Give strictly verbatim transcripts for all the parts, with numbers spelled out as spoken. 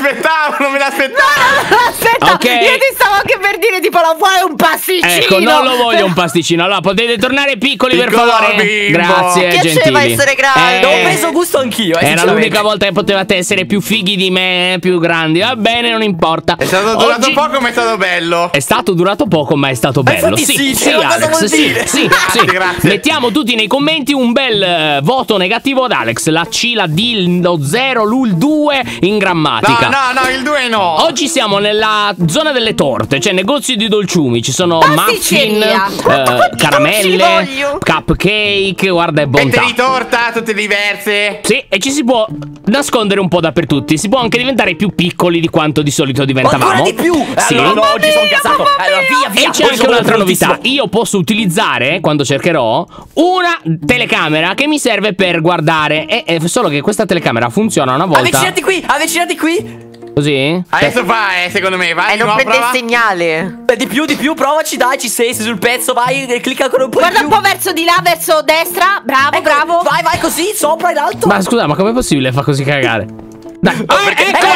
l'aspettavo, non me l'aspettavo. No, aspetta, okay. Io ti stavo anche per dire tipo la vuoi un pasticcino. Ecco, non lo voglio un pasticcino. Allora potete tornare piccoli, Piccolo, per favore. bimbo. Grazie, Piaceva gentili. essere grande. Eh, Ho preso gusto anch'io. Eh, Era l'unica volta che potevate essere più fighi di me, più grandi. Va bene, non importa. È stato durato Oggi... poco, ma è stato bello. È stato durato poco, ma è stato bello. Sì, Sì, sì, sì, Alex. Sì, sì, Grazie, sì. grazie. Mettiamo tutti nei commenti un bel uh, voto negativo ad Alex. La C, la D, lo zero, l'U, il due in grammatica. No, no, no, il due no. Oggi siamo nella zona delle torte, cioè negozi di dolciumi. Ci sono muffin, Pasticceria. eh, caramelle, cupcake, guarda è bontà. Fette di torta, tutte diverse. Sì, e ci si può nascondere un po' dappertutto. Si può anche diventare più piccoli di quanto di solito diventavamo. Ancora di più. Sì. Allora, no, oggi sono casato. Allora, via, via. E c'è anche un'altra novità. Io posso utilizzare, quando cercherò, una telecamera che mi serve per guardare. E, e solo che questa telecamera funziona una volta. Avvicinati qui, avvicinati qui. Così? Adesso fa, eh, secondo me, vai. E non no, prende prova. il segnale. Beh, di più, di più, provaci, dai, ci sei, sei sul pezzo, vai, clicca ancora un po' Guarda di un più. po' verso di là, verso destra. Bravo, Ecco, bravo. Vai, vai così, sopra in alto. Ma scusa, ma com'è possibile fa così cagare? Dai, Oh, ah, perché- eccola!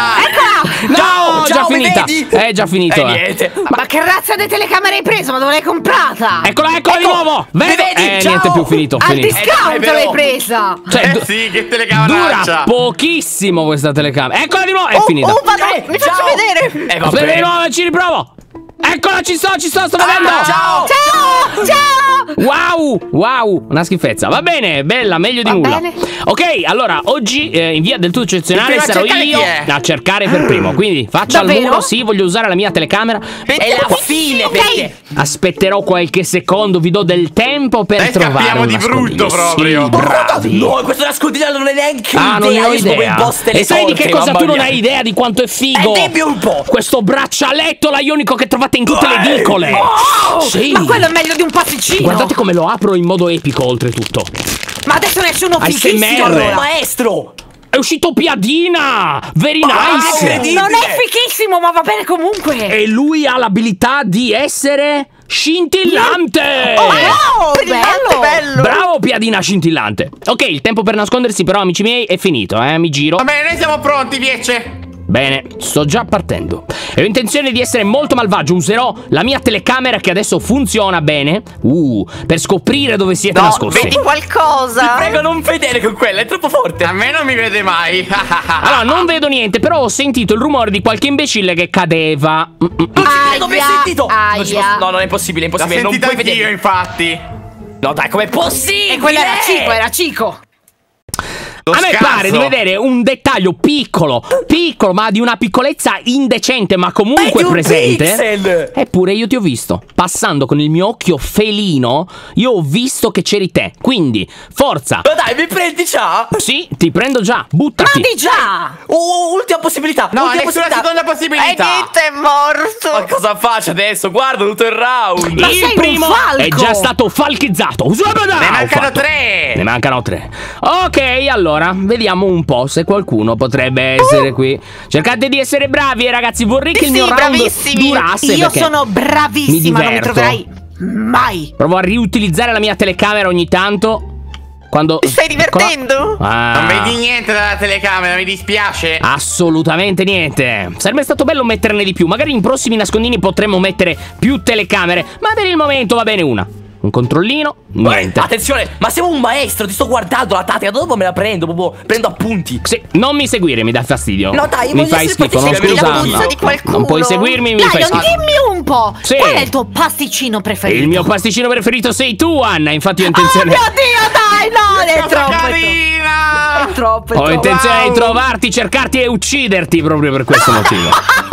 Eccola! No, Ciao, già ciao, mi finita. vedi? È già finito. Eh, eh. niente. Ma che razza di telecamera hai preso? Ma dove l'hai comprata? Eccola, eccola di Ecco, nuovo. mi Vedo. vedi? Eh, Ciao. niente più finito. Al finito. discount Eh, dai, l'hai però. presa. Cioè, Eh du- sì, che telecamera. dura pochissimo questa telecamera. Eccola di nuovo. È Oh, finita. oh, vado, Eh, mi faccio ciao. vedere. Eh, Aspetta di vabbè. nuovo, ci riprovo. Eccola, ci sto, ci sto, sto vedendo. Ah, ciao. Ciao, ciao. Wow, wow, una schifezza. Va bene, bella, meglio di Va nulla. bene. Ok, allora, oggi eh, in via del tutto eccezionale Il primo a sarò cercare io chi è? a cercare per primo. Quindi faccia al Davvero? muro, sì, voglio usare la mia telecamera. È la fine, Ok. perché Aspetterò qualche secondo, vi do del tempo per Dai, trovare scappiamo un di brutto nascondiglio. proprio. Sì, bravi. No, questo nascondiglio non è neanche Ah, non ne idea. ho Io sono idea. il boss delle E sai di che torte, cosa mamma tu non mia. hai idea di quanto è figo? Eh, dimmi un po'. Questo braccialetto laionico che trovate in tutte le Eh. edicole. Oh, Sì. Ma quello è meglio di un pasticcino. Guardate come lo apro in modo epico, oltretutto. Ma adesso ne esce uno A S M R. fighissimo allora. Maestro. È uscito Piadina! Very nice! incredibile. Non è fichissimo, ma va bene comunque. E lui ha l'abilità di essere scintillante! Oh, Brillante, bello. Bravo Piadina scintillante! Ok, il tempo per nascondersi però, amici miei, è finito, eh? Mi giro. Va bene, noi siamo pronti, Viece. Bene, sto già partendo. E ho intenzione di essere molto malvagio. Userò la mia telecamera che adesso funziona bene. Uh, per scoprire dove siete No, nascosti. vedi qualcosa? Prego, non vedere con quella, è troppo forte. A me non mi vede mai. Allora, non vedo niente, però ho sentito il rumore di qualche imbecille che cadeva. Mm, mm, mm. Non ci credo, mi hai Aia, sentito? Non ci aia. posso- No, non è possibile, è L'ho impossibile. Non sentita puoi anch'io, vedere. infatti. No, dai, com'è possibile? E quello era Cico, era Cico. Lo A me scarso. pare di vedere un dettaglio piccolo, piccolo, ma di una piccolezza indecente, ma È comunque di un presente. pixel. Eppure io ti ho visto. Passando con il mio occhio felino, io ho visto che c'eri te. Quindi, forza. Ma dai, mi prendi già? Sì, ti prendo già. Ma Buttati. di già. Oh, ultima possibilità. No, ultima nessuna possibilità. seconda possibilità. è morto. Ma cosa faccio adesso? Guarda tutto il round. Ma sei Il un primo falco. è già stato falchizzato. Ne Ne mancano tre. Ne mancano tre. Ok, allora, vediamo un po' se qualcuno potrebbe essere qui. Cercate di essere bravi, eh, ragazzi. Vorrei che il mio round durasse. Io perché sono bravissima, mi non mi diverto. troverai mai. Provo a riutilizzare la mia telecamera ogni tanto. Quando... Ti stai divertendo? Ah. Non vedi niente dalla telecamera, mi dispiace. Assolutamente niente. Sarebbe stato bello metterne di più. Magari in prossimi nascondini potremmo mettere più telecamere. Ma per il momento va bene una. Un controllino, niente. Eh, attenzione, ma siamo un maestro, ti sto guardando la tattica, dopo me la prendo, proprio prendo appunti. Sì, non mi seguire, mi dà fastidio. No, dai, mi voglio fai essere schifo, non partecipe scusa. alla puzza no. di qualcuno. Non puoi seguirmi, mi fai Lion, schifo. dimmi un po'. Sì. Qual è il tuo pasticcino preferito? Il mio pasticcino preferito sei tu, Anna. Infatti ho Oh intenzione. mio Dio, dai, no, è Cosa troppo. È carina. troppo, è Ho troppo. intenzione Wow. di trovarti, cercarti e ucciderti proprio per questo motivo.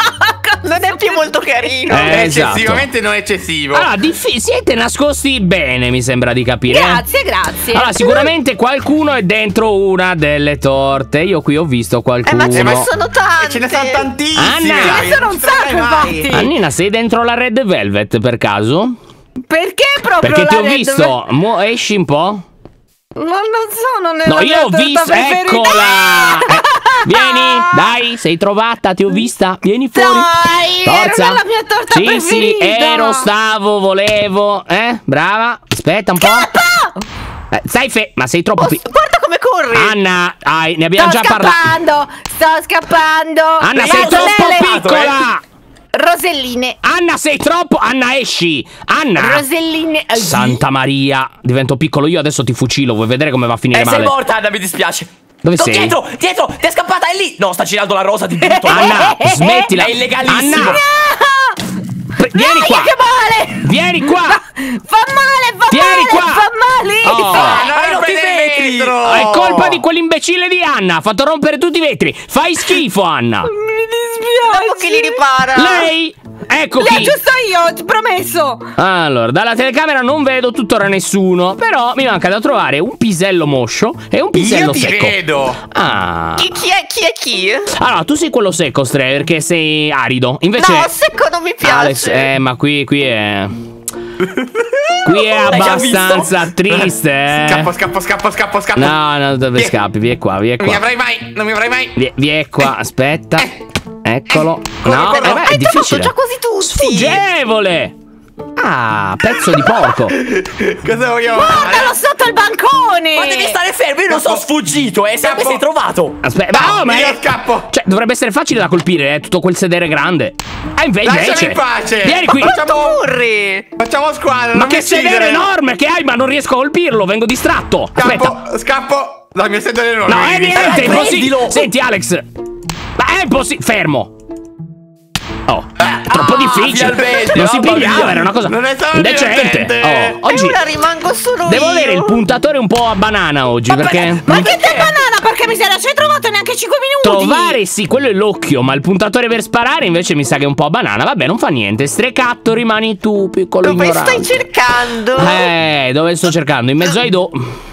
Non è più molto carino. Eh, esatto. Eccessivamente non eccessivo. Allora, diffi- siete nascosti bene, mi sembra di capire. eh? Grazie, grazie. Allora, sicuramente qualcuno è dentro una delle torte. Io qui ho visto qualcuno. Eh, ma ce ne sono tante. E ce ne sono tantissime. Anna. Ce ne sono un sacco, infatti. Annina, sei dentro la Red Velvet per caso? Perché proprio Perché ti la ho Red visto. Mu- esci un po'. Ma non sono nella No, mia io ho torta visto. preferita. Eccola. Eh, vieni, dai, sei trovata, ti ho vista. Vieni fuori. Dai, ero Forza. nella mia torta sì, preferita. Sì, ero, stavo, volevo. Eh, brava. Aspetta un po'. Eh, stai fe. Ma sei troppo Posso- pi- Guarda come furri. Anna, ai, ne abbiamo Sto già parlato. scappando, sto scappando. Anna, Le sei troppo roselle. piccola. Roselline. Anna, sei troppo. Anna, esci. Anna. Roselline. eh, Santa Maria, divento piccolo io, adesso ti fucilo. Vuoi vedere come va a finire Eh, sei male? morta, Anna, mi dispiace. Dove Sto sei? dietro, dietro, ti è scappata, è lì. No, sta girando la rosa di brutto. Anna, smettila. È illegalissimo. Anna, pre- vieni Aia, qua. che male. Vieni qua. Fa male, fa Vieni male, qua. fa male. Oh. Ah, non Hai rotto i rompete il vetri. vetro. È colpa di quell'imbecille di Anna. Ha fatto rompere tutti i vetri. Fai schifo, Anna. Mi dispiace. Dopo che li ripara. Lei? Ecco Le chi. aggiusto io, ti promesso. Allora, dalla telecamera non vedo tuttora nessuno. Però mi manca da trovare un pisello moscio e un pisello Io ti secco. vedo. Ah. Chi, chi è chi è chi? Allora, tu sei quello secco, Stre, perché sei arido. Invece No, secco non mi piace. Alex, eh, ma qui, qui è. Qui è L'hai già abbastanza triste, eh. Scappo, scappo, scappo, scappo, scappo. No, no, dove Vie- scappi? Vieni qua, vieni Non mi qua. avrai mai, non mi avrai mai. Vie, vieni qua, aspetta. Eccolo. corri, No, corri. eh, beh, è Hai trovato difficile. già quasi tutti. Sfuggevole. Ah, pezzo di porco. Cosa vogliamo Guardalo fare? sotto il bancone. Ma devi stare fermo, io non sono sfuggito, eh. Sempre Scappo. sei trovato. Aspetta, ma, oh, ma io è- scappo. Cioè, dovrebbe essere facile da colpire, eh, tutto quel sedere grande. E inve- Lasciami invece. in pace. Vieni qui. Facciamo, Furri. facciamo squadra. Ma non che mi sedere uccidere. enorme che hai, ma non riesco a colpirlo, vengo distratto. Aspetta. Scappo, scappo dal mio sedere enorme. No, è Vieni. niente, è Prendilo. impossibile. Senti, Alex. Ma è impossibile. Fermo. Oh, è troppo ah, difficile. finalmente, Non si mamma pigliava, mia. era una cosa Non è stato indecente. divertente. Oh, oggi E ora rimango solo devo io. avere il puntatore un po' a banana oggi, Ma perché Ma che te banana, perché miseria, ci hai trovato neanche cinque minuti. trovare sì, quello è l'occhio, ma il puntatore per sparare invece mi sa che è un po' a banana. Vabbè, non fa niente. Strecatto, rimani tu, piccolo Dove ignorante. stai cercando? Eh, dove sto cercando? In mezzo ai do.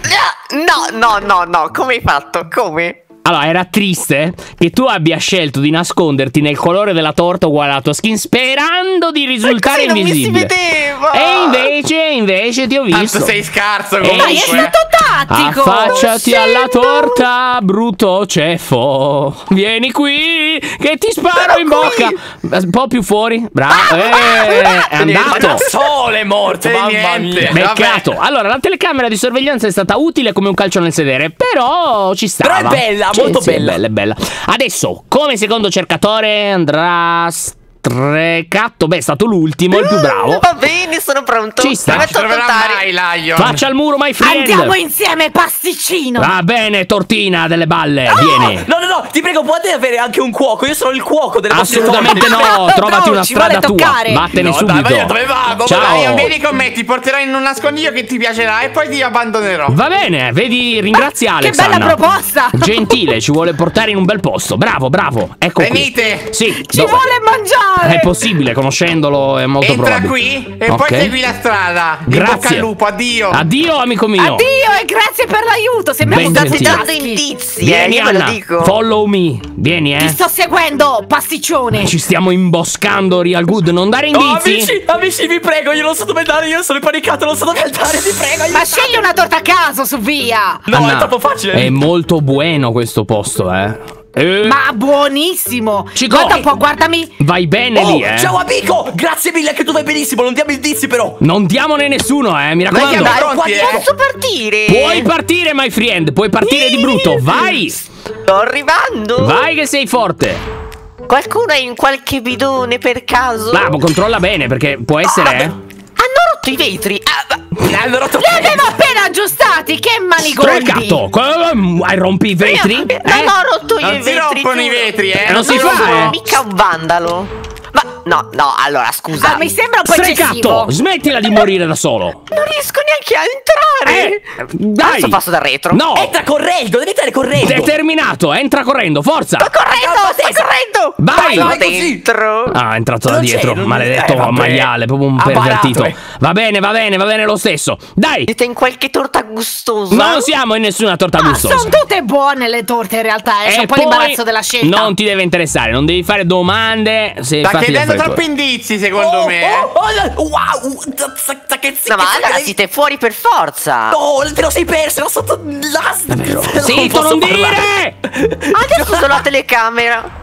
No, no, no, no, come hai fatto? Come? Allora, era triste che tu abbia scelto di nasconderti nel colore della torta uguale alla tua skin sperando di risultare Così non mi si invisibile. vedeva. E invece, invece ti ho visto. Tanto sei scarso Ehi, comunque. Dai, è stato tattico. Affacciati Non alla sento. torta, brutto ceffo. Vieni qui, che ti sparo Però in qui. bocca. Un po' più fuori. Bravo. Eh, è Ma da andato. solo è morto, E mamma niente. mia. Beccato. Allora, la telecamera di sorveglianza è stata utile come un calcio nel sedere, però ci stava. Però è bella, Sì, molto sì, bella. È bella, è bella. Adesso, come secondo cercatore andrà Strecatto. Beh, è stato l'ultimo, il più bravo. Va bene, sono pronto. Ci sta. Mi Non ci metto a troverà contare. mai Lion. Faccia al muro, my friend. Andiamo insieme, pasticcino. Va bene, tortina delle balle, Oh, vieni. no, no, no, ti prego, puoi avere anche un cuoco. Io sono il cuoco delle vostre Assolutamente torte. no, trovati No, una ci strada vuole tua. toccare. Vattene No, dai, subito. ma io dove vado? Ciao. Lion, vieni con me, ti porterò in un nascondiglio che ti piacerà e poi ti abbandonerò. Va bene, vedi, ringrazia Che Alex. bella Anna. proposta. Gentile, ci vuole portare in un bel posto. Bravo, bravo. Ecco qui. Venite. Sì, Ci do- vuole mangiare. È possibile, conoscendolo è molto Entra probabile. qui e Ok. poi segui la strada. In Grazie. bocca al lupo, addio. Addio, amico mio. Addio e grazie per l'aiuto. Sembriamo Ben stati gentile. Dando taschi. indizi, eh, Vieni, io ve lo Anna. dico. Follow me. Vieni, Ti eh. sto seguendo, pasticcione. Ci stiamo imboscando, Real Good. Non dare No, indizi. amici, amici, vi prego, io non so dove andare, io sono impanicato, non so dove andare, vi prego. Ma aiutate. scegli una torta a caso, su via. No, Anna, è troppo facile. È molto buono questo posto, eh. Eh, Ma buonissimo. Cico. Guarda un po', guardami. Vai bene Oh, lì, eh. ciao amico, grazie mille che tu vai benissimo, non diamo indizi però. Non diamone nessuno, eh. Mi raccomando. Dai, Dai, pronti, eh? posso partire? Puoi partire, my friend. Puoi partire di brutto. Vai. Sto arrivando. Vai che sei forte. Qualcuno è in qualche bidone per caso? Bravo, controlla bene perché può essere, eh. Hanno rotto i vetri. Ah, ma- Mi hanno rotto Li avevo appena aggiustati. Che manigoldi. Strecatto. Co- Hai rompi i vetri? Non Eh? ho rotto io Non i si vetri. rompono i giuro. vetri, eh. Eh, non si sono fa, eh. mica un vandalo. Ma no, no, allora scusa. Ah, mi sembra un po' Strecatto, eccessivo. smettila di morire da solo. Non riesco neanche a entrare. Eh, dai. Adesso passo da retro. No. Entra correndo, devi entrare correndo. Determinato, entra correndo, forza. Sto correndo, Calma, sto testa. correndo. Vai. Sono Vai così. dentro. Ah, è entrato da Non dietro, c'è, non- maledetto eh, vabbè. maiale, proprio un Ha pervertito. barato, eh. Va bene, va bene, va bene lo stesso. Dai, Siete in qualche torta gustosa? non siamo in nessuna torta Ma gustosa. sono tutte buone le torte in realtà. Eh. C'è E un po' poi l'imbarazzo della scelta. non ti deve interessare, non devi fare domande. Se Sta fatti gli chiedendo affari tuoi. troppi indizi, secondo Oh, me. eh. oh, oh, wow, sa- sa- sa che No, ma allora siete fuori per forza. No, te lo sei perso, ero sotto la... Davvero? Non Zitto, posso non parlare. dire! Adesso sono la telecamera.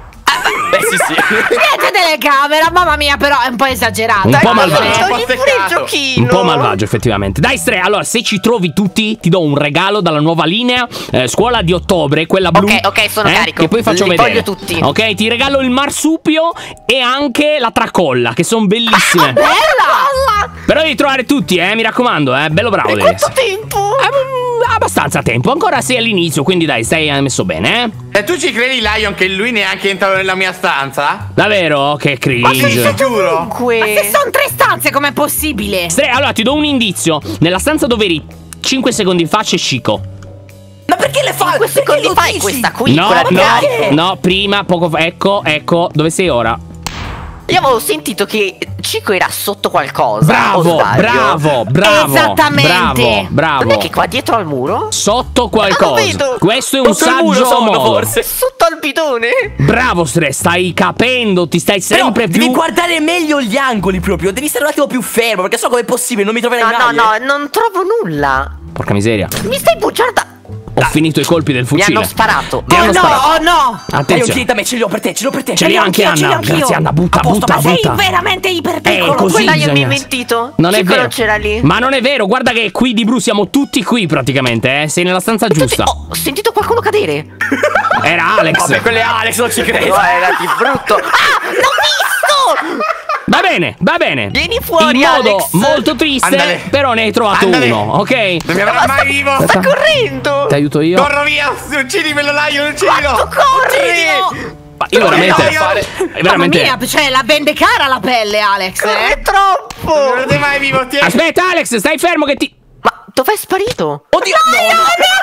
Beh, sì, sì. Niente telecamera, mamma mia, però è un po' esagerato. Un Dai, po' ma- malvagio. Togli pure il giochino. Un po' malvagio, effettivamente. Dai, Stre, allora, se ci trovi tutti, ti do un regalo dalla nuova linea eh, Scuola di Ottobre, quella blu. Ok, ok, sono eh, carico. Che poi faccio Li vedere. voglio tutti. Ok, ti regalo il marsupio e anche la tracolla, che sono bellissime. Bella! Però devi trovare tutti, eh, mi raccomando, eh. Bello bravo, E devi quanto essere. tempo? Eh, mm, abbastanza tempo, ancora sei all'inizio, quindi dai, stai messo bene, eh. E tu ci credi, Lion, che lui neanche è entrato nella mia stanza? Davvero? Che Ma sì, cringe. ti giuro. Ma se sono tre stanze, com'è possibile? Stre, allora ti do un indizio. Nella stanza dove eri cinque secondi fa c'è Chico. Ma perché le fa? Due secondi Perché lo fa è dici? questa qui, No, quella di no, Carico. no, prima, poco fa. Ecco, ecco, dove sei ora? Io avevo sentito che Chico era sotto qualcosa. Bravo, o sbaglio? bravo, bravo. Esattamente. Bravo, bravo. Non è che qua dietro al muro? Sotto Ah, qualcosa. vedo. Questo è un Sotto il muro saggio sono, modo. forse. Sotto al bidone? Bravo, Stre, stai capendo, ti stai Però sempre devi più. guardare meglio gli angoli proprio. Devi stare un attimo più fermo, perché so com'è possibile, non mi troverai No, no, mai. no, non trovo nulla. Porca miseria. Mi stai bugiarda. Ho finito i colpi del Mi fucile. hanno sparato. Mi hanno Oh no, sparato. oh no! Dai, Attenzione. chiedi da me, ce li ho per te, ce li ho per te. Ce li ha anche anch'io, ce li ho Anna. anch'io. Grazie, Anna, butta, A posto, butta, ma Sei butta. veramente Eh, iperpiccolo. così Quella io mi bisogna- hai mentito. Non è Chico vero. non c'era lì. Ma non è vero, guarda che qui di Bru siamo tutti qui praticamente, eh. Sei nella stanza giusta. Oh, ho sentito qualcuno cadere. Era Alex. Vabbè, quelle Alex non ci credo. No, era di brutto. Ah, l'ho visto! Va bene, va bene. Vieni fuori, In modo Alex. molto triste, Andale. però ne hai trovato Andale. uno, ok? Non mi avrà mai vivo. Sta correndo. Ti aiuto io? Corro via. Uccidimelo, Lion, uccidilo. Quanto corri? Ma io No, veramente. no, io- eh, Mamma veramente. mia, cioè la vende cara la pelle, Alex, Corre eh? troppo. Non vedete mai vivo, tieni. Aspetta, Alex, stai fermo che ti. Ma dov'è sparito? Oddio, no,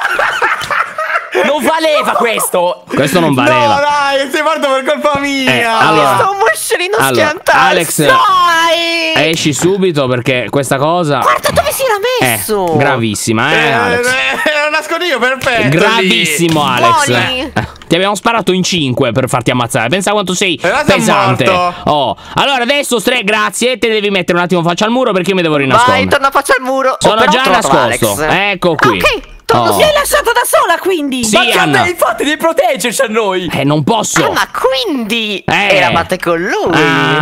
no, non valeva questo. Questo non No, valeva. dai, sei morto per colpa mia. Eh, allora- Sto moscerino Allora, schiantato. Alex, Dai! esci subito perché questa cosa. Guarda dove si era È messo. gravissima, eh, Eh, Alex. eh, È un nascondiglio perfetto. Gravissimo, Alex. Buoni. Eh, Ti abbiamo sparato in cinque per farti ammazzare. Pensa quanto sei Però sei pesante. morto. Oh, allora adesso, Stre, grazie. Te devi mettere un attimo faccia al muro perché io mi devo Vai, rinascondere. torna faccia al muro. Sono Oh, però ho già trovato nascosto. Alex. Ecco qui. Ok, torno Oh. Mi hai lasciato da sola, quindi? Sì, Ma che Anna. vabbè, infatti devi proteggerci a noi. Eh, non posso. Ah, ma quindi Eh. eravate con lui.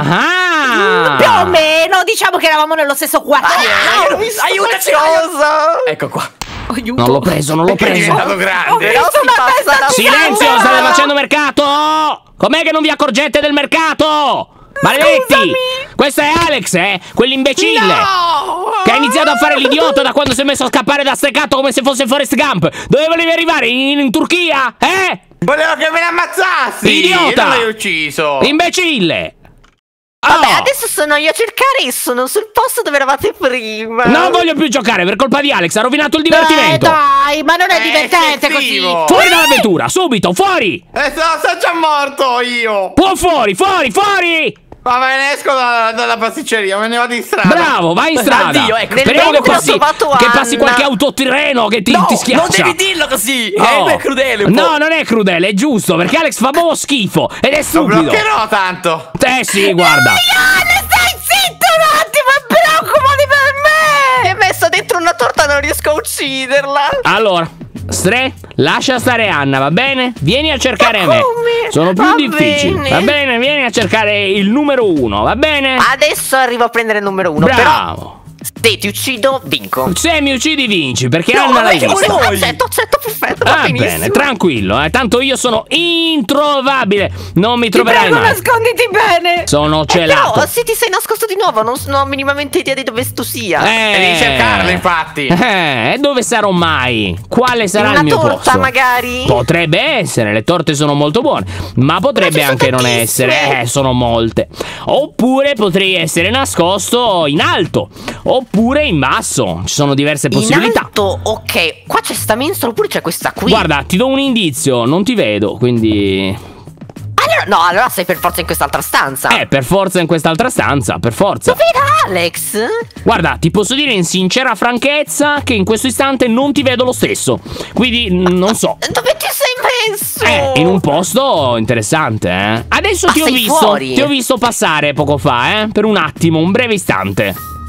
Ah. Più o meno, diciamo che eravamo nello stesso quartiere. Ah, ho visto Aiutaci, qualcosa. Ecco qua. Aiuto. Non l'ho preso, non l'ho Perché è preso. diventato grande. Però si passa la Silenzio, strada. state facendo mercato! Com'è che non vi accorgete del mercato? Maledetti! Questo è Alex, eh? Quell'imbecille! No! Che ha iniziato a fare l'idiota da quando si è messo a scappare da stecato come se fosse Forrest Gump! Dove volevi arrivare? In, in Turchia? Eh? Volevo che me ne ammazzassi. Idiota! E non l'hai ucciso. Imbecille! Vabbè, Oh! adesso sono io a cercare e sono sul posto dove eravate prima. Non voglio più giocare per colpa di Alex, ha rovinato il Eh, divertimento! dai, ma non è È divertente così. eccessivo. Fuori dall'avventura, subito, fuori! Eh, sono, sono già morto io. Può fuori, fuori, fuori! Ma me ne esco da- dalla pasticceria, me ne vado in strada. Bravo, vai in strada! Addio, ecco. Speriamo Nel che mentre ho passi, trovato che passi Anna. qualche autotreno che ti, No, ti schiaccia! non devi dirlo così. Oh. Eh, è crudele un po'. No, non è crudele, è giusto, perché Alex fa proprio schifo ed è Lo stupido. bloccherò tanto. Eh sì, guarda. Anna, stai zitto un attimo, preoccupati per me. Mi è messa dentro una torta, non riesco a ucciderla. Allora, Stre, lascia stare Anna, va bene? Vieni a cercare Ma me. come? Sono più Va difficili. bene. Va bene, vieni a cercare il numero uno, va bene? Adesso arrivo a prendere il numero uno. Bravo. Però se ti uccido, vinco. Se mi uccidi vinci, perché No, Anna ma l'hai che vista. vuoi? Accetto, accetto, perfetto, va Ah, benissimo. bene, tranquillo, eh. Tanto io sono introvabile. Non mi Ti troverai prego, mai. nasconditi bene. Sono Eh, celato. però se ti sei nascosto di nuovo non, non ho minimamente idea di dove tu sia. Eh, Devi cercarlo, infatti. Eh, e dove sarò mai? Quale sarà Una il mio torta, posto? magari? Potrebbe essere, le torte sono molto buone, ma potrebbe Ma ci sono anche non tantissime. essere. Eh, sono molte. Oppure potrei essere nascosto in alto, oppure in basso. Ci sono diverse possibilità. In alto, ok. Qua c'è sta mensola oppure c'è questa qui. Guarda, ti do un indizio, non ti vedo, quindi Allora, no, allora sei per forza in quest'altra stanza. Eh, per forza in quest'altra stanza, per forza. Dove era Alex? Guarda, ti posso dire in sincera franchezza che in questo istante non ti vedo lo stesso. Quindi n- non so. Dove ti sei messo? Eh, in un posto interessante, eh. Adesso Ma ti ho sei visto, fuori? ti ho visto passare poco fa, eh, per un attimo, un breve istante.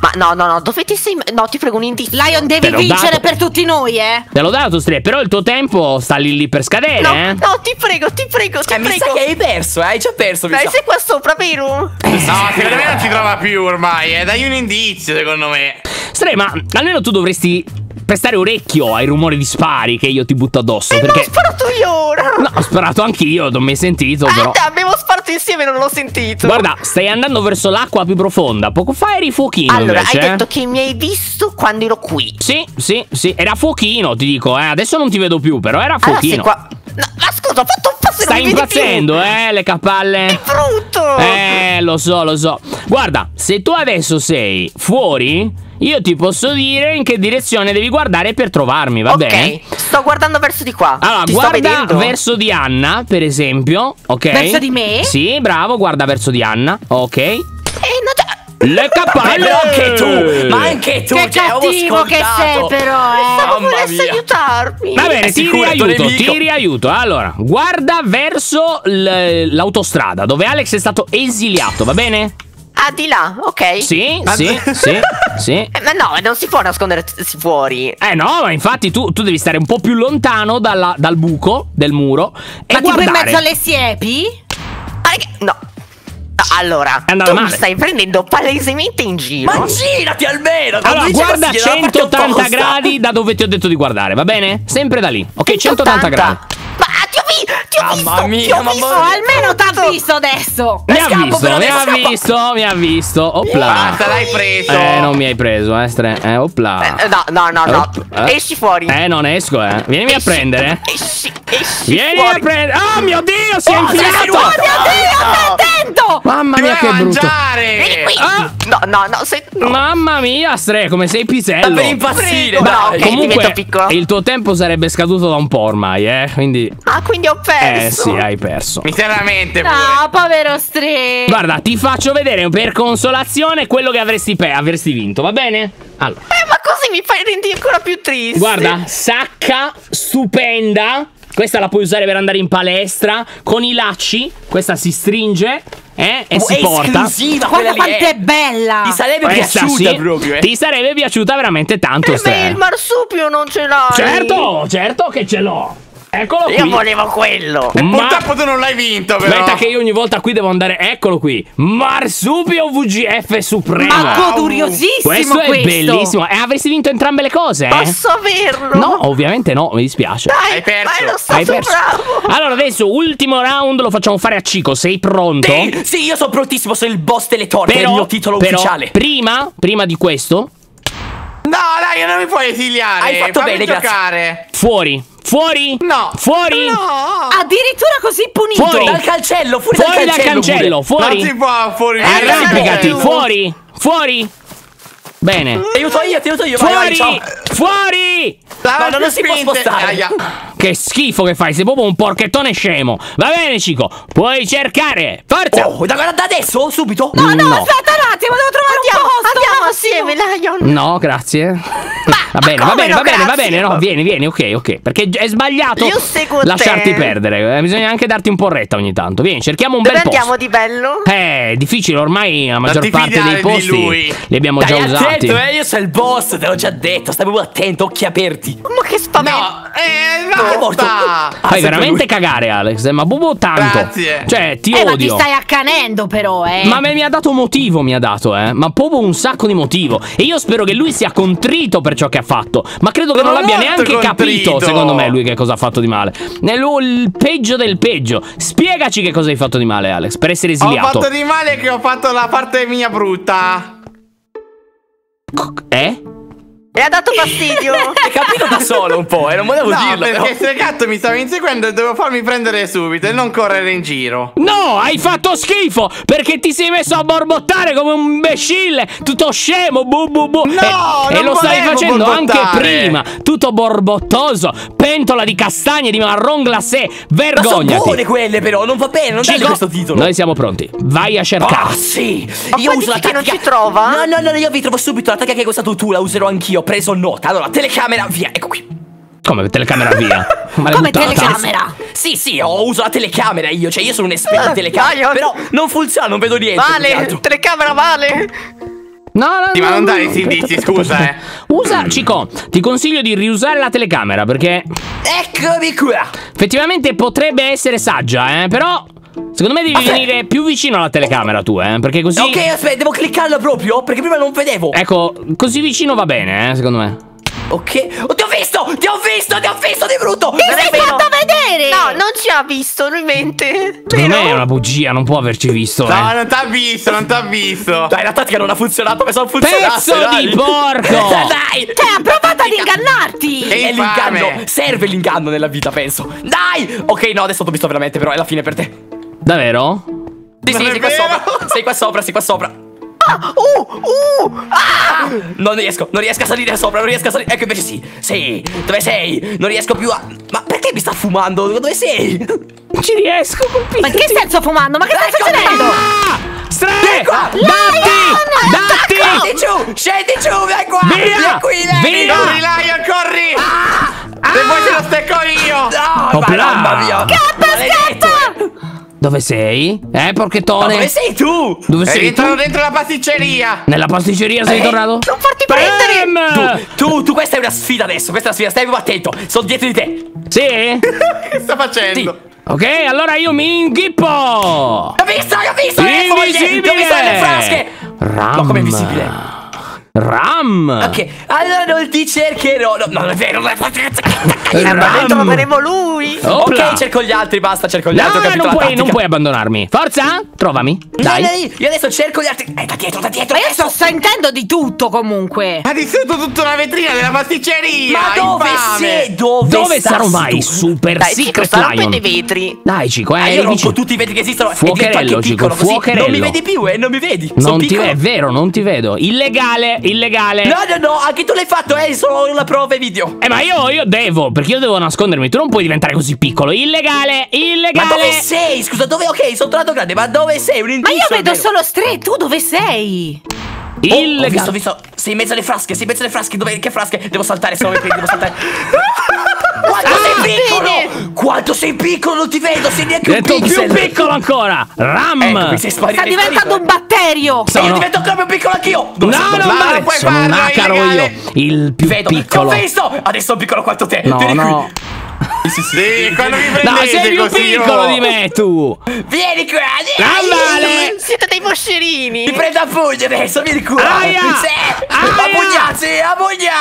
Ma no, no, no, dove ti sei... No, ti prego un indizio. Lion, devi l'ho vincere dato. per tutti noi, eh. Te l'ho dato, Stre, però il tuo tempo sta lì lì per scadere, No, eh? no, ti prego, ti prego, ti Eh, mi prego. sa che hai perso, eh, hai già perso, mi Dai, sa. sei qua sopra, vero? No, secondo me non ci trova più ormai, eh. Dai un indizio, secondo me. Stre, ma almeno tu dovresti prestare orecchio ai rumori di spari che io ti butto addosso, Eh, perché... l'ho sparato io ora. No, ho sparato anch'io, non mi hai sentito, Eh, però... abbiamo sparato insieme, non l'ho sentito. Guarda, stai andando verso l'acqua più profonda. Poco fa eri fuochino, Allora, invece, hai eh? detto che mi hai visto quando ero qui. Sì, sì, sì, era fuochino, ti dico, eh. Adesso non ti vedo più, però era Allora sei fuochino. qua. No, ma scusa, ho fatto un passo e non Stai mi vedi più. impazzendo, eh, le capalle. È brutto. Eh, lo so, lo so. Guarda, se tu adesso sei fuori, io ti posso dire in che direzione devi guardare per trovarmi, va Ok, bene? sto guardando verso di qua. Allora, Ti sto guarda vedendo. verso di Anna, per esempio, ok? Verso di me? Sì, bravo, guarda verso di Anna, ok? Eh, no, già- Le capalle! Però anche tu, ma anche tu, Che cioè, avevo cattivo che scontato. sei, però, eh. Stavo Mamma volesse mia. aiutarmi. Va bene, È ti sicuro, il tuo riaiuto, nemico. ti riaiuto. Allora, guarda verso l- l'autostrada dove Alex è stato esiliato, va bene? Ah, di là, ok. Sì, Ma- sì, sì, sì. Eh, ma no, non si può nascondersi fuori. Eh no, ma infatti tu, tu devi stare un po' più lontano dalla- dal buco del muro e Ma tipo in guardare. mezzo alle siepi? Ah, raga, no. No, allora, È andata tu mi male. stai prendendo palesemente in giro. Ma girati almeno. Allora, non dici guarda così, dalla parte centottanta opposta. gradi da dove ti ho detto di guardare, va bene? Sempre da lì. Ok, centottanta gradi. Ma ti ho, vi- ti ho Mamma visto, mia, ti ho mamma visto. mia. Oh, almeno t'ha visto adesso. Mi Eh, ha scappo, visto, però, mi adesso ha scappo. visto, mi ha visto. Opla. Basta, l'hai preso. Eh, non mi hai preso, eh, Stre. Eh, opla. Eh, no, no, no, no. Op- eh. Esci fuori. Eh, non esco, eh. Vienimi a Esci- prendere. Esci, esci Vieni fuori. a prendere. Oh mio Dio, si è Oh, sei infilato. arrivato. Oh mio Dio, stai attento! Mamma Ti mia, che vuoi brutto. mangiare. Vieni qui. Ah. No, no, no, sei... no. Mamma mia, Stre, come sei Sta pisello. per impazzire, Prego. dai. No, ok. Comunque, divento piccolo. il tuo tempo sarebbe scaduto da un po' ormai, eh. Quindi. Ah, quindi ho perso. Eh, sì, hai perso. Miseramente pure. No, povero Stre. Guarda, ti faccio vedere per consolazione quello che avresti, pe- avresti vinto, va bene? Allora, Eh, ma così mi fai rendere ancora più triste. guarda, sacca stupenda. Questa la puoi usare per andare in palestra. Con i lacci, questa si stringe, eh, e Oh, si è porta. esclusiva Guarda quella lì. quanto eh. è bella. Ti sarebbe Questa piaciuta sì, proprio, eh. ti sarebbe piaciuta veramente tanto, Eh, beh, Stre. il marsupio non ce l'hai. Certo, certo che ce l'ho. Eccolo Io qui. volevo quello. Ma Purtroppo tu non l'hai vinto, però. aspetta che io ogni volta qui devo andare. Eccolo qui. Marsupio V G F Supremo. Ma curiosissimo Questo è questo. bellissimo. E avresti vinto entrambe le cose, eh? Posso averlo? No, ovviamente no, mi dispiace. Dai, Hai perso. ma ero Hai stato perso. bravo. Allora adesso ultimo round lo facciamo fare a Cico. Sei pronto? Sì, sì, io sono prontissimo, sono il boss delle torte, è il mio titolo però, ufficiale. Prima, prima di questo, No, dai, non mi puoi esiliare. Hai fatto Fammi bene, grazie. giocare. fuori. Fuori. No. Fuori. No. Addirittura così punito. Fuori. Dal cancello, fuori, Fuori dal dal cancello, cancello. pure. Fuori. Non si può fuori. Eh, Arrampicati. no. Fuori. Fuori. Bene. Ti aiuto io, ti aiuto io, vai, vai, Fuori. ciao. Fuori. Dai, No, no, non si può spinte. spostare. Aia. Che schifo che fai, sei proprio un porchettone scemo. Va bene, Cico, puoi cercare. Forza. Oh, da, da adesso? Subito? No, no, No. aspetta un attimo, devo trovare Andiamo, un posto. andiamo un assieme, attimo. Lion. No, grazie. Va bene, va come bene, no, va bene, va grazie? bene. No, vieni, vieni, ok, ok. Perché è sbagliato Io seguo lasciarti te. perdere. eh, Bisogna anche darti un po' retta ogni tanto. Vieni, cerchiamo un Dove bel andiamo posto. di bello? Eh, è difficile, ormai la maggior ti parte fidare dei di posti lui. li abbiamo Dai, già usati. attento, eh, io sono il boss, te l'ho già detto, stai proprio attento, occhi aperti. Ma che spavento. No, eh, Che è morto? basta. Ah, Fai sempre veramente lui. cagare, Alex, eh, ma proprio tanto. Grazie. Cioè, ti Eh, ma ti odio. stai accanendo però, eh. Ma me mi ha dato motivo, mi ha dato, eh. Ma proprio un sacco di motivo. E io spero che lui sia contrito per ciò che ha fatto. Ma credo che non Sono l'abbia molto neanche capito, contrito. secondo me, lui che cosa ha fatto di male. È lu- il peggio del peggio. Spiegaci che cosa hai fatto di male, Alex, per essere Ho esiliato. fatto di male che ho fatto la parte mia brutta. Eh? E ha dato fastidio. Hai capito da solo un po', eh, non volevo No, dirlo, però. perché se gatto mi stava inseguendo e dovevo farmi prendere subito e non correre in giro. No, hai fatto schifo perché ti sei messo a borbottare come un imbecille, tutto scemo, bu bu bu. No, e, e non lo stai volevo facendo anche borbottare. prima, tutto borbottoso, pentola di castagne di marron glacé, Ma sono vergognati. buone quelle però, non va bene, non dargli Cico, questo titolo. noi siamo pronti. Vai a cercare. Ah, sì! Ma Io poi uso la dici che non tattica. ci trova? No, no, no, io vi trovo subito la tattica che hai usato tu, la userò anch'io. Ho preso nota. Allora, telecamera, via, ecco qui. Come telecamera via? Come Maleducata. telecamera. Sì, sì, ho uso la telecamera io, cioè io sono un esperto di Ah, telecamera. Lion. Però non funziona, non vedo niente. più che Vale, altro. telecamera vale. No, No, no, Sì, no, ma non no, dai no, questi indizi, aspetta, scusa, aspetta, aspetta. Usa, Cico, ti consiglio di riusare la telecamera perché Eccomi qua. effettivamente potrebbe essere saggia, eh, però secondo me devi Aspetta. venire più vicino alla telecamera tu, eh, perché così... Ok, aspetta, devo cliccarla proprio, perché prima non vedevo. Ecco, così vicino va bene, eh, secondo me. Ok. Oh, ti ho visto! Ti ho visto! Ti ho visto di brutto! Ti sei fatto vedere! No, non ci ha visto, lui mente. Secondo me è una bugia, non può averci visto, No, eh. non t'ha visto, non t'ha visto. Dai, la tattica non ha funzionato, pensavo funzionasse. Pezzo dai. di porco! Dai! Cioè, ha provato ad ingannarti! Che È infame. l'inganno! Serve l'inganno nella vita, penso. Dai! Ok, no, adesso t'ho visto veramente, però è la fine per te. Davvero? Sì, Non sì, è sei qua vero. sopra. Sei qua sopra, sei qua sopra. Uh, uh, ah! Non riesco, non riesco a salire sopra, non riesco a salire. Ecco invece sì. Sì, dove sei? Non riesco più a. Ma perché mi sta fumando? Dove sei? Non ci riesco a colpirti. Ma che senso fumando? Ma che sta Ecco, succedendo? Ah! Stre! Vieni qua! Datti! Datti! Scendi giù, scendi giù, vieni qua! Via! Vieni qui, vieni! Via! Corri, Lion, corri! Se vuoi te lo stecco io! No, Opla! ma mamma mia! Scappa, Dove sei? Eh, porchettone? Dove sei tu? Dove È sei tu? rientrato dentro la pasticceria! Nella pasticceria sei Eh, tornato? Non farti Bam! prendere! Tu, tu, tu, questa è una sfida adesso, questa è una sfida, stai più attento, sono dietro di te. Sì? Che sta facendo? Sì. Ok, allora io mi inghippo! L'ho visto, l'ho visto, le foglie, Invisibile! l'ho visto nelle frasche. Ram! No, come invisibile? Ram! Ok, allora non ti cercherò. No, no, non è vero, non è Eh, ma noi Ram! troveremo lui! Opla! Ok, cerco gli altri, basta, cerco gli No, altri, ho capito non la puoi, tattica. non puoi abbandonarmi. Forza, trovami. Dai. Dai, io adesso cerco gli altri. Eh, da dietro, da dietro. Ma io sto adesso. sentendo di tutto comunque! Ha distrutto tutta una vetrina della pasticceria! Ma dove infame! sei? Dove, Dove stassi sarò mai? tu? Super Dai, Cico, Secret sta rompendo Lion. i vetri! Dai, Cico, Ah, eh, io eri rompo vicino. tutti i vetri che esistono. Fuocherello, e divento anche Cico, piccolo, così fuocherello. non mi vedi più, eh, non mi vedi. Sono Non ti piccolo. è vero, non ti vedo. Illegale, illegale. No, no, no, anche tu l'hai fatto, eh, solo la prova e video. Eh, ma io, io devo, perché io devo nascondermi. Tu non puoi diventare così piccolo. Illegale, illegale. Ma dove sei? Scusa, dove? Ok, sono tornato grande, ma dove sei? Un Ma indizio io vedo almeno. solo Stray, tu dove sei? Oh, ho Illegale. visto, ho visto. Sei in mezzo alle frasche, sei in mezzo alle frasche. Dove? Che frasche? Devo saltare, se no mi prendi, devo saltare. Quanto Ah, sei piccolo! Quanto sei piccolo, non ti vedo, sei neanche un Divento più pixel. piccolo ancora. Ram. Ecco, mi sei sparito. Sta diventando un batterio! E Sono- io divento ancora più piccolo anch'io. No, Dove sei? non Ma vale. non puoi Sono un farlo, acaro illegale. io. Il più Vedo, piccolo. ti ho visto! Adesso sono piccolo quanto te. No, Vieni no. qui. Sì, sì, Sì, quando mi No, prendete sei più così piccolo io- di me, tu. Vieni qua. Non vale. Siete dei moscerini! Ti prendo a pugno adesso, vieni qua. Aia! Sì. Aia! A pugnazzi, a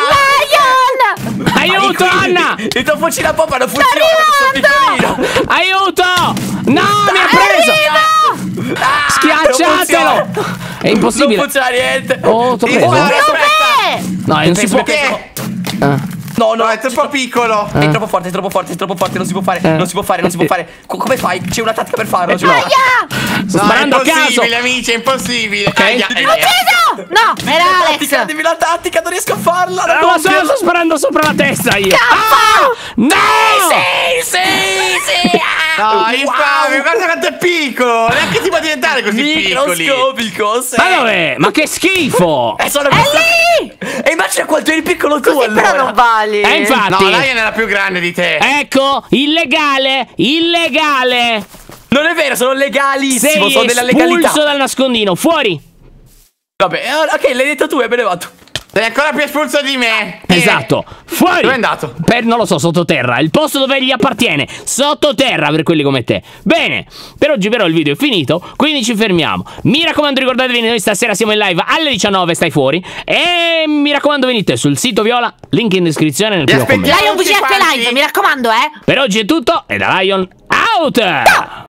pugnazzi. Lion! Aiuto, Anna. Il tuo fucile a pompa non funziona, perché sono piccolino. Aiuto. No, mi ha preso. Ah, Schiacciatelo. non funziona. È impossibile. Non funziona niente. Oh, t'ho Sì, preso. guarda, aspetta. Dov'è? No, non si Penso può. che- Ah. No, no, No, è troppo piccolo! È troppo forte, è troppo forte, è troppo forte, non si può fare, Eh. non si può fare, non si può fare. Co- come fai? C'è una tattica per farlo. c'è no. una- Aia! Sto No, sparando è a caso. impossibile, amici, è impossibile! Ok. Aia, Ti aia. dico- Ucciso! No, Dimmi era la Alex! tattica, dimmi la tattica, non riesco a farla. Non lo so, sto sparando sopra la testa io. Ah! No! Sì, sì, sì. No, ah, infame, wow. guarda quanto è piccolo! Neanche si può diventare così piccoli! Microscopico, sì. Ma dov'è? Ma che schifo! Eh, sono È lì! E immagina quanto eri piccolo tu Così allora. però non vale! Eh, infatti. No, Lion era più grande di te! Ecco, illegale, illegale. Non è vero, sono legalissimo, Sei sono della legalità. espulso dal nascondino, fuori. Vabbè, eh, ok, l'hai detto tu e me ne vado. Sei ancora più espulso di me! Esatto, fuori. Dove è andato? Per, non lo so, sottoterra, il posto dove gli appartiene. Sottoterra per quelli come te. Bene, per oggi però il video è finito, quindi ci fermiamo. Mi raccomando, ricordatevi, noi stasera siamo in live alle diciannove, stai fuori. E mi raccomando, venite sul sito Viola, link in descrizione nel Vi primo aspettiamo. commento. Lion V G F Tutti quanti. Live, mi raccomando, eh! Per oggi è tutto e da Lion out!